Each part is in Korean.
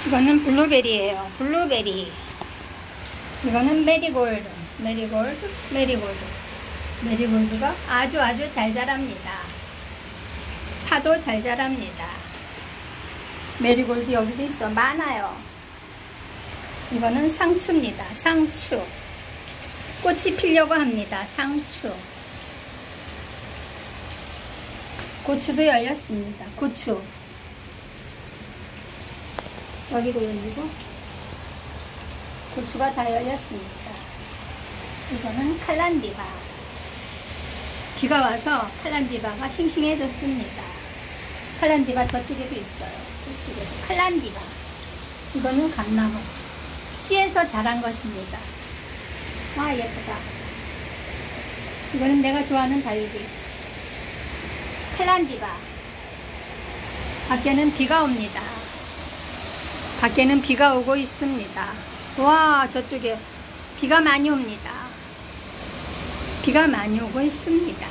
이거는 블루베리예요. 블루베리. 이거는 메리골드. 메리골드가 아주 잘 자랍니다. 파도 잘 자랍니다. 메리골드 여기도 있어. 많아요. 이거는 상추입니다. 상추. 꽃이 피려고 합니다. 상추. 고추도 열렸습니다. 고추. 여기도 열리고 고추가 다 열렸습니다. 이거는 칼란디바. 비가 와서 칼란디바가 싱싱해졌습니다. 칼란디바 저쪽에도 있어요. 저쪽에도 칼란디바. 이거는 감나무. 씨에서 자란 것입니다. 와, 예쁘다. 이거는 내가 좋아하는 달기. 칼란디바. 밖에는 비가 옵니다. 밖에는 비가 오고 있습니다. 와, 저쪽에 비가 많이 옵니다. 비가 많이 오고 있습니다.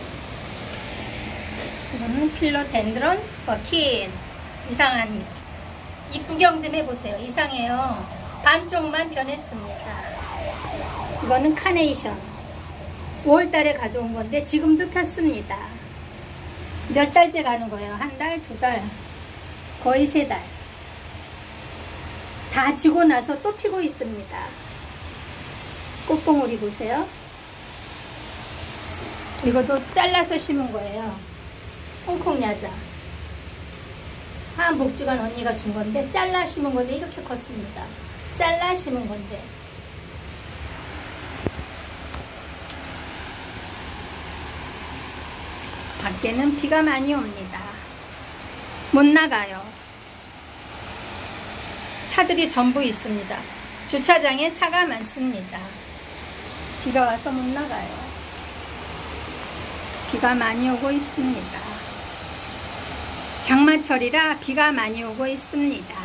이거는 필로덴드론 버킨. 이상한 잎 구경 좀 해보세요. 이상해요. 반쪽만 변했습니다. 이거는 카네이션. 5월달에 가져온 건데 지금도 폈습니다. 몇 달째 가는 거예요? 한 달, 두 달, 거의 세 달. 다 지고 나서 또 피고 있습니다. 꽃봉오리 보세요. 이것도 잘라서 심은 거예요. 홍콩야자. 한 복지관 언니가 준 건데 잘라 심은 건데 이렇게 컸습니다. 잘라 심은 건데. 밖에는 비가 많이 옵니다. 못 나가요. 차들이 전부 있습니다. 주차장에 차가 많습니다. 비가 와서 못 나가요. 비가 많이 오고 있습니다. 장마철이라 비가 많이 오고 있습니다.